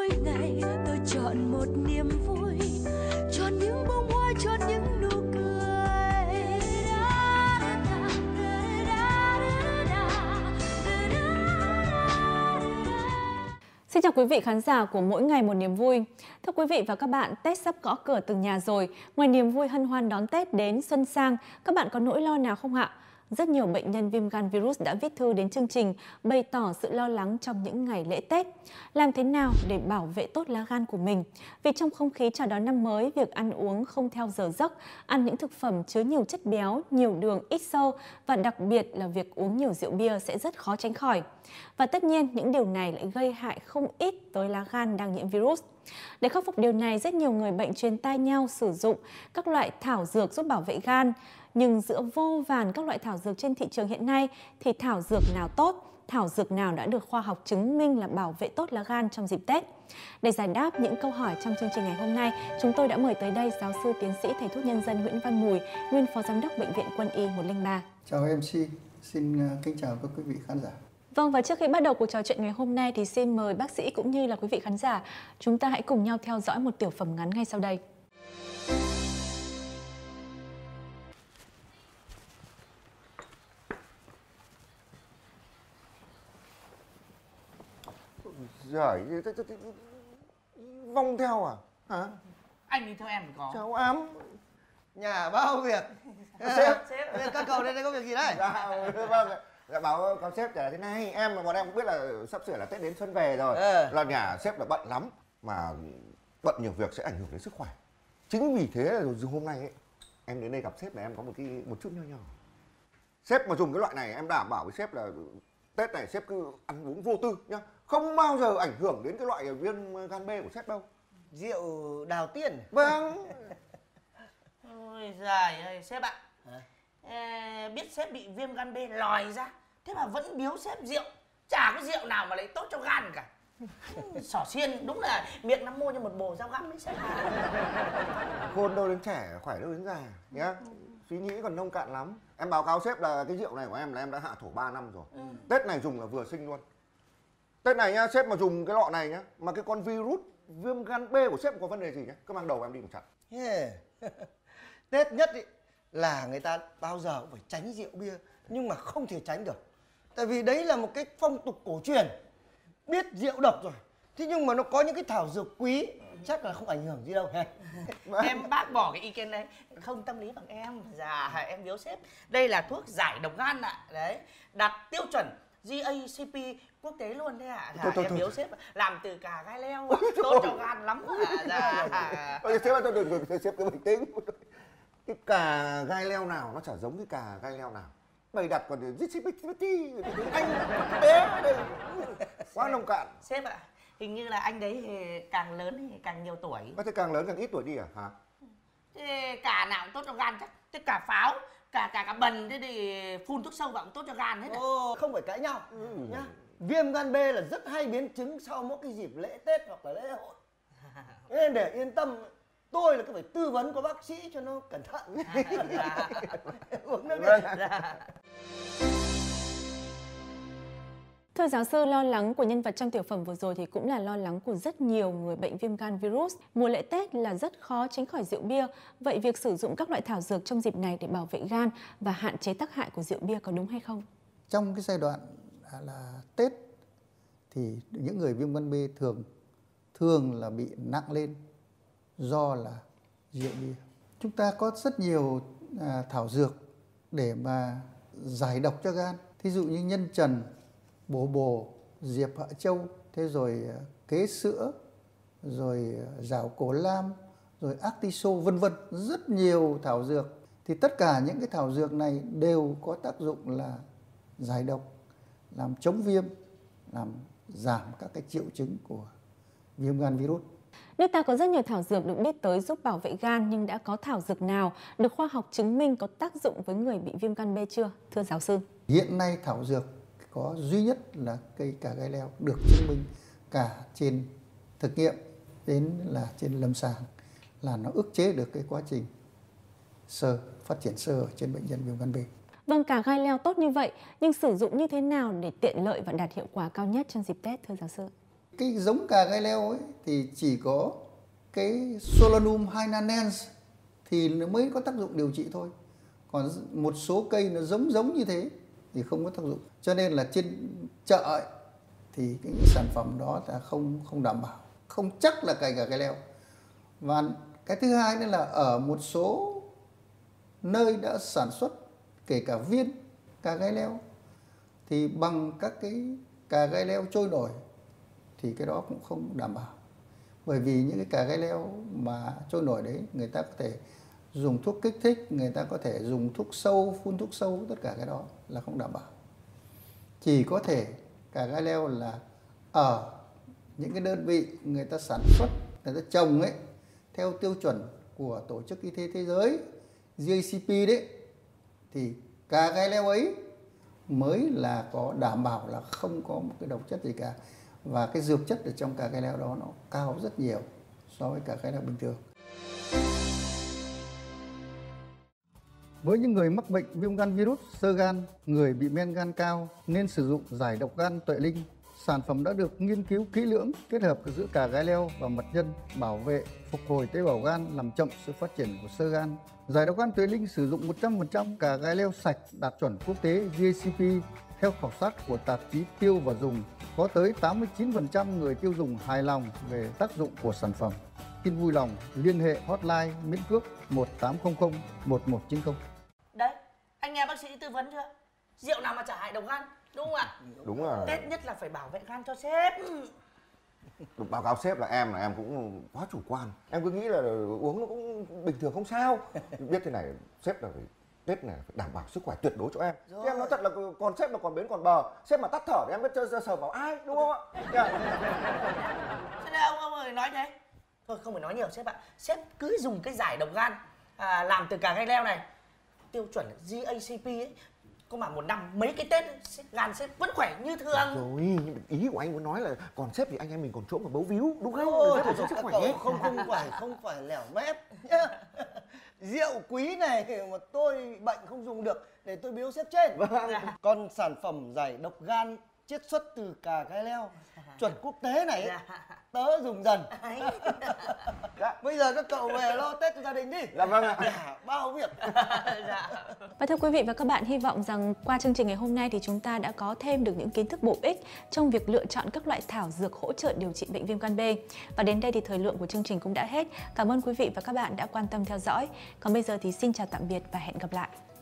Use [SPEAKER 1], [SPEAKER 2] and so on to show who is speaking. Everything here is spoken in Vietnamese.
[SPEAKER 1] mỗi ngày tôi chọn một niềm vui, chọn những bông hoa, chọn những nụ cười.
[SPEAKER 2] Xin chào quý vị khán giả của Mỗi Ngày Một Niềm Vui. Thưa quý vị và các bạn, Tết sắp gõ cửa từng nhà rồi. Ngoài niềm vui hân hoan đón Tết đến xuân sang, các bạn có nỗi lo nào không ạ? Rất nhiều bệnh nhân viêm gan virus đã viết thư đến chương trình bày tỏ sự lo lắng trong những ngày lễ Tết. Làm thế nào để bảo vệ tốt lá gan của mình? Vì trong không khí chào đón năm mới, việc ăn uống không theo giờ giấc, ăn những thực phẩm chứa nhiều chất béo, nhiều đường, ít xơ và đặc biệt là việc uống nhiều rượu bia sẽ rất khó tránh khỏi. Và tất nhiên, những điều này lại gây hại không ít tới lá gan đang nhiễm virus. Để khắc phục điều này, rất nhiều người bệnh truyền tai nhau sử dụng các loại thảo dược giúp bảo vệ gan. Nhưng giữa vô vàn các loại thảo dược trên thị trường hiện nay thì thảo dược nào tốt, thảo dược nào đã được khoa học chứng minh là bảo vệ tốt lá gan trong dịp Tết? Để giải đáp những câu hỏi trong chương trình ngày hôm nay, chúng tôi đã mời tới đây giáo sư tiến sĩ thầy thuốc nhân dân Nguyễn Văn Mùi, nguyên phó giám đốc Bệnh viện Quân y 103.
[SPEAKER 3] Chào MC, xin kính chào các quý vị khán giả.
[SPEAKER 2] Vâng, và trước khi bắt đầu cuộc trò chuyện ngày hôm nay thì xin mời bác sĩ cũng như là quý vị khán giả, chúng ta hãy cùng nhau theo dõi một tiểu phẩm ngắn ngay sau đây.
[SPEAKER 4] Giỏi, vong theo à? Hả?
[SPEAKER 5] Anh đi theo em thì có.
[SPEAKER 4] Cháu ám.
[SPEAKER 6] Nhà bao việc.
[SPEAKER 4] Sếp.
[SPEAKER 6] Các cậu đây có việc gì đấy?
[SPEAKER 4] Vâng. Dạ báo con sếp là thế này, em mà bọn em cũng biết là sắp sửa là Tết đến xuân về rồi. Là nhà sếp là bận lắm, mà bận nhiều việc sẽ ảnh hưởng đến sức khỏe. Chính vì thế là hôm nay ấy, em đến đây gặp sếp là em có một chút nho nhỏ. Sếp mà dùng cái loại này em đảm bảo với sếp là Tết này sếp cứ ăn uống vô tư nhá, không bao giờ ảnh hưởng đến cái loại viêm gan B của sếp đâu.
[SPEAKER 6] Rượu Đào Tiên.
[SPEAKER 4] Vâng.
[SPEAKER 5] Ôi giời ơi, sếp ạ. Biết sếp bị viêm gan B lòi ra, thế mà vẫn biếu sếp rượu. Chả có rượu nào mà lại tốt cho gan cả. Xỏ xiên, đúng là miệng năm mua như một bồ rau găm đấy sếp.
[SPEAKER 4] Khôn đâu đến trẻ, khỏe đâu đến già nhá. Suy nghĩ còn nông cạn lắm. Em báo cáo sếp là cái rượu này của em là em đã hạ thổ 3 năm rồi. Tết này dùng là vừa sinh luôn. Tết này nhá, sếp mà dùng cái lọ này nhá, mà cái con virus viêm gan B của sếp có vấn đề gì nhá, cứ mang đầu em đi một chặt.
[SPEAKER 6] Tết nhất ý, là người ta bao giờ cũng phải tránh rượu bia, nhưng mà không thể tránh được. Tại vì đấy là một cái phong tục cổ truyền. Biết rượu độc rồi, thế nhưng mà nó có những cái thảo dược quý, chắc là không ảnh hưởng gì đâu.
[SPEAKER 5] Em bác bỏ cái ý kiến đấy, không tâm lý bằng em. Dạ, em biếu sếp. Đây là thuốc giải độc gan ạ. Đấy, đạt tiêu chuẩn GACP quốc tế luôn đấy ạ. Dạ, em biếu sếp làm từ cà gai leo, tốt cho gan lắm ạ. Dạ.
[SPEAKER 4] Sếp ơi, tôi đừng, sếp cứ bình tĩnh. Cái cà gai leo nào nó chả giống cái cà gai leo nào. Bày đặt còn anh bé đây quá nông cạn.
[SPEAKER 5] Sếp ạ, hình như là anh đấy thì càng lớn thì càng nhiều tuổi.
[SPEAKER 4] Thế càng lớn càng ít tuổi đi à hả?
[SPEAKER 5] Thế cà nào cũng tốt cho gan chắc. Thế cà pháo, cả bần thế thì phun thuốc sâu vào cũng tốt cho gan hết.
[SPEAKER 6] Không phải cãi nhau nhá. Viêm gan B là rất hay biến chứng sau mỗi cái dịp lễ Tết hoặc là lễ hội. Nên để yên tâm, tôi là cứ phải tư vấn của bác sĩ cho nó cẩn thận. Uống nước đi.
[SPEAKER 2] Thưa giáo sư, lo lắng của nhân vật trong tiểu phẩm vừa rồi thì cũng là lo lắng của rất nhiều người bệnh viêm gan virus. Mùa lễ Tết là rất khó tránh khỏi rượu bia. Vậy việc sử dụng các loại thảo dược trong dịp này để bảo vệ gan và hạn chế tác hại của rượu bia có đúng hay không?
[SPEAKER 3] Trong cái giai đoạn là Tết thì những người viêm gan B thường là bị nặng lên do là rượu bia. Chúng ta có rất nhiều thảo dược để mà giải độc cho gan. Thí dụ như nhân trần, bồ, diệp hạ châu, thế rồi kế sữa, rồi rào cổ lam, rồi actiso vân vân, rất nhiều thảo dược. Thì tất cả những cái thảo dược này đều có tác dụng là giải độc, làm chống viêm, làm giảm các cái triệu chứng của viêm gan virus.
[SPEAKER 2] Nước ta có rất nhiều thảo dược được biết tới giúp bảo vệ gan, nhưng đã có thảo dược nào được khoa học chứng minh có tác dụng với người bị viêm gan B chưa, thưa giáo sư?
[SPEAKER 3] Hiện nay thảo dược có duy nhất là cây cà gai leo được chứng minh cả trên thực nghiệm đến là trên lâm sàng là nó ức chế được cái quá trình phát triển xơ ở trên bệnh nhân viêm gan B.
[SPEAKER 2] Vâng, cà gai leo tốt như vậy, nhưng sử dụng như thế nào để tiện lợi và đạt hiệu quả cao nhất trong dịp Tết, thưa giáo sư?
[SPEAKER 3] Cái giống cà gai leo ấy thì chỉ có cái Solanum hainanense thì nó mới có tác dụng điều trị thôi. Còn một số cây nó giống như thế thì không có tác dụng. Cho nên là trên chợ ấy, thì cái sản phẩm đó là không đảm bảo, không chắc là cà gai leo. Và cái thứ hai nữa là ở một số nơi đã sản xuất kể cả viên cà gai leo thì bằng các cái cà gai leo trôi nổi thì cái đó cũng không đảm bảo. Bởi vì những cái cà gai leo mà trôi nổi đấy người ta có thể dùng thuốc kích thích, người ta có thể dùng thuốc sâu, phun thuốc sâu, tất cả cái đó là không đảm bảo. Chỉ có thể cà gai leo là ở những cái đơn vị người ta sản xuất, người ta trồng ấy theo tiêu chuẩn của Tổ chức Y tế Thế giới GACP đấy, thì cà gai leo ấy mới là có đảm bảo là không có một cái độc chất gì cả. Và cái dược chất ở trong cà gai leo đó nó cao rất nhiều so với cà gai leo bình thường. Với những người mắc bệnh viêm gan virus, xơ gan, người bị men gan cao nên sử dụng giải độc gan Tuệ Linh. Sản phẩm đã được nghiên cứu kỹ lưỡng, kết hợp giữa cà gai leo và mật nhân, bảo vệ, phục hồi tế bào gan, làm chậm sự phát triển của xơ gan. Giải độc gan Tuệ Linh sử dụng 100% cà gai leo sạch đạt chuẩn quốc tế GACP. Theo khảo sát của tạp chí Tiêu và Dùng, có tới 89% người tiêu dùng hài lòng về tác dụng của sản phẩm. Xin vui lòng liên hệ hotline miễn cước 1800 1190.
[SPEAKER 5] Đấy, anh nghe bác sĩ tư vấn chưa? Rượu nào mà chả hại độc gan, đúng không ạ?
[SPEAKER 4] Đúng rồi.
[SPEAKER 5] Tết nhất là phải bảo vệ gan cho sếp.
[SPEAKER 4] Báo cáo sếp là em cũng quá chủ quan. Em cứ nghĩ là uống nó cũng bình thường không sao. Biết thế này, sếp là phải Tết này phải đảm bảo sức khỏe tuyệt đối cho em. Chứ em nói thật là còn sếp mà còn bến còn bờ, sếp mà tắt thở thì em biết sờ vào ai, đúng không ạ?
[SPEAKER 5] Thế nên ông ơi nói thế. Thôi không phải nói nhiều sếp ạ. Sếp cứ dùng cái giải độc gan làm từ cà gai leo này, tiêu chuẩn GACP ấy, có mà một năm mấy cái Tết gan sếp vẫn khỏe như thường.
[SPEAKER 4] Rồi, ý của anh muốn nói là còn sếp thì anh em mình còn chỗ mà bấu víu, đúng không?
[SPEAKER 6] Ôi,
[SPEAKER 4] Sức khỏe.
[SPEAKER 6] không phải lẻo mép nhá. Rượu quý này mà tôi bệnh không dùng được để tôi biếu sếp trên. Còn sản phẩm giải độc gan chiết xuất từ cà gai leo chuẩn quốc tế này ấy, tớ dùng dần. Bây giờ các cậu về lo Tết cho gia đình đi.
[SPEAKER 4] Dạ vâng ạ.
[SPEAKER 6] Bao việc.
[SPEAKER 2] Và thưa quý vị và các bạn, hy vọng rằng qua chương trình ngày hôm nay thì chúng ta đã có thêm được những kiến thức bổ ích trong việc lựa chọn các loại thảo dược hỗ trợ điều trị bệnh viêm gan B. Và đến đây thì thời lượng của chương trình cũng đã hết. Cảm ơn quý vị và các bạn đã quan tâm theo dõi. Còn bây giờ thì xin chào tạm biệt và hẹn gặp lại.